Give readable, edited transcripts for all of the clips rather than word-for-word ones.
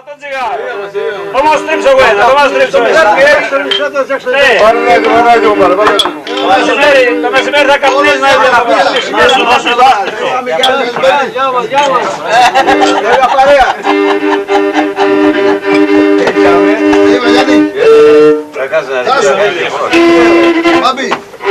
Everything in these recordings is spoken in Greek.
το τσιγάρο. Το μας τρίψω εγώ, το μας τρίψω εγώ. Το μεσημέρι θα καπνίσουμε έτσι να πούμε. Σου δώσω δάχτυλο. Γεια μας. Έλα παρέα. Είμαι Γιάννη. Μπάμπη.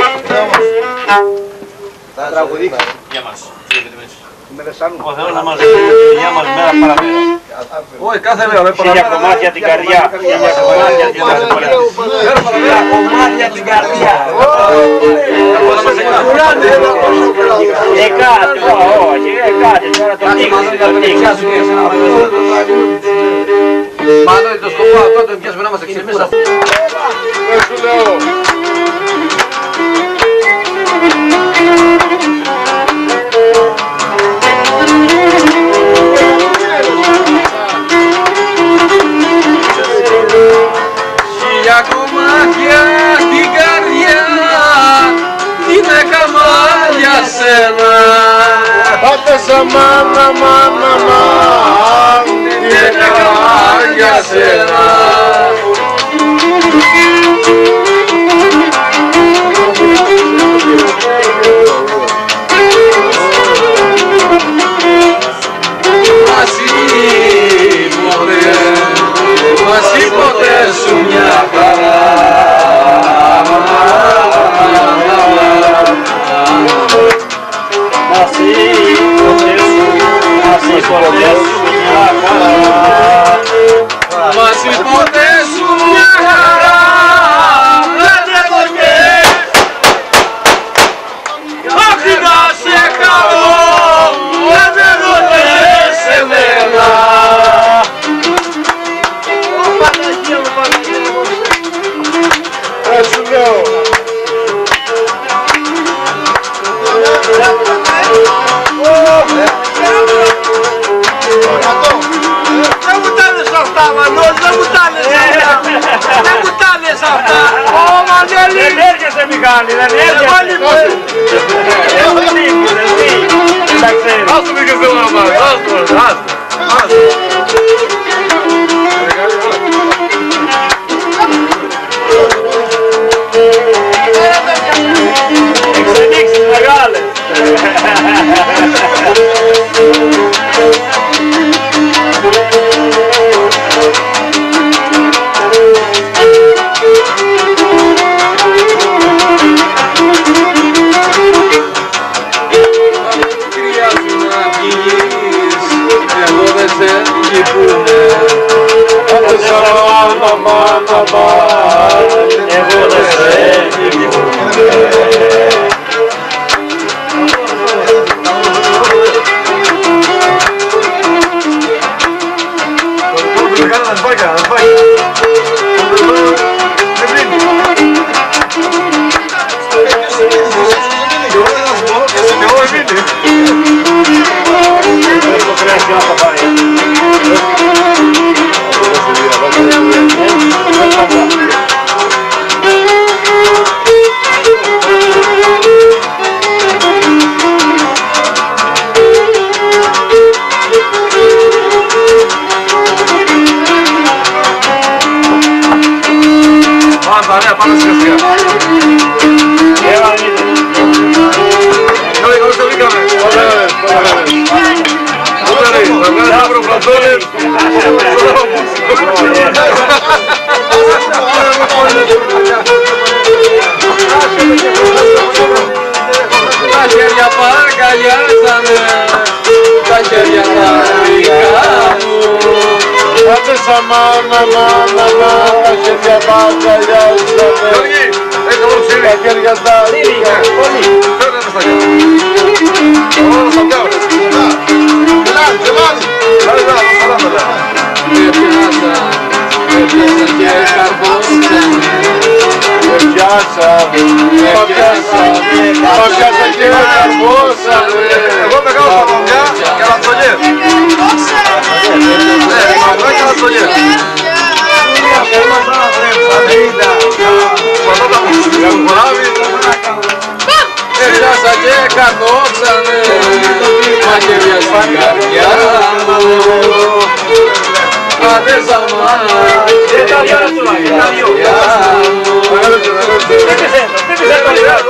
Θα τραγουδήξει. Γεια μας. Ο Θεός να μας δει τη δουλειά μας μέρα παραμέρα. Όχι, κάθε μέρα. Χίλια κομμάτια την καρδιά. Χίλια κομμάτια την καρδιά. Χίλια κομμάτια την καρδιά. Εκάτι, όχι, εκάτι. Τώρα το τύχος. Μάλλον το σκοπό αυτό το πιάσουμε να μας εξηγήσει. Χίλια κομμάτια την καρδιά είναι καμάλια σένα. Πάτε σαν μάνα, μάνα, μάνα, Είναι καμάλια σένα. Μαζί ποτέ σου μια χαρά. Μαζί ποτέ σου μια χαρά. Μαζί ποτέ σου μια χαρά. Λέτε το και όχι να σε χαρώ. Λέτε το και σε μένα. σου λέω. Δεν μου τα λες αυτά, Μανώλη, δεν μου τα λες αυτά. Δεν μου τα λες αυτά. Ω, Μανώλη. Δεν έρχεσαι, Μιχάλη, δεν έρχεσαι. Εγώ λοιπόν. Δεν φύγει, δεν φύγει. Τα ξέρεις. Ας το πήγες δεν να μάθεις, ας το, ας το. Εξενήξεις μεγάλες. Εγώ δεν σε Τα χέρια παραγκαλιάζανε, τα χέρια τα δικά μου. Πάτε σαν μάνα, μάνα, μάνα, τα χέρια παραγκαλιάζανε. Γιώργη, έχει όλο ψήρι. Τα χέρια τα δικά μου. Φέρνε τα σταγιά. Όλα στα πιάω. Γελάδι, γελάδι. Λάδι, λάδι, λάδι, λάδι. Έπιασα και καρπόσανε. Πιάσα και καρπόσανε. Εγώ μεγάλο στα βαμιά και αλαστολιές. Ναι, μαυρά και αλαστολιές. Πατάτα μου, γουράβι. Έπιασα και καρπόσανε. Μαχαίρια στην καρδιά μου. Άντε σαμάνα και τα καρδιά. Δεν